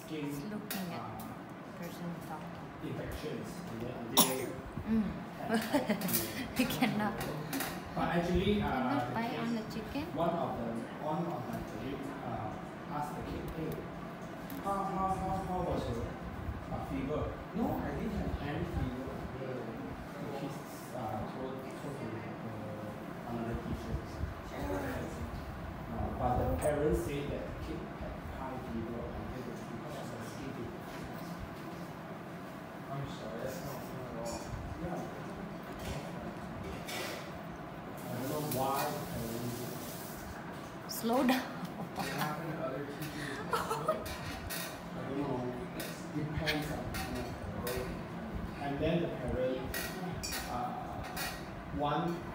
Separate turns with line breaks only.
skin
looking at person talking.
infections, and then until
We cannot.
But actually,
Cannot bite on the chicken.
one of my colleagues asked the kid, hey, how was your fever? No, I didn't have any fever. The kids told another teacher. But the parents say that the kid had high fever because of the skin infection. I'm sorry, that's not fun at all. Yeah. I don't know why parents.
Slow down.
I don't know. Depends on the parent. And then the parent want